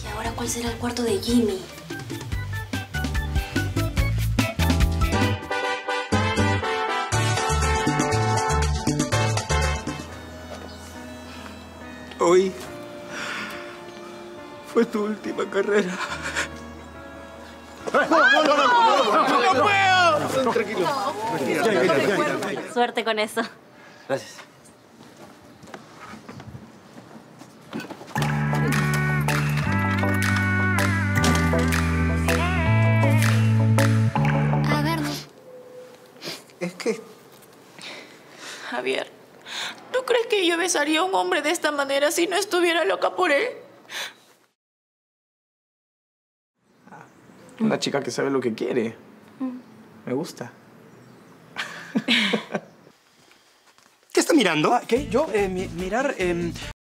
¿Y ahora cuál será el cuarto de Jimmy? Hoy fue tu última carrera. ¡No puedo! Tranquilo. Suerte con eso. Gracias. A ver, no. Es que... Javier, ¿tú crees que yo besaría a un hombre de esta manera si no estuviera loca por él? Una chica que sabe lo que quiere. Me gusta. ¿Qué está mirando? ¿Qué? ¿Yo? Mirar...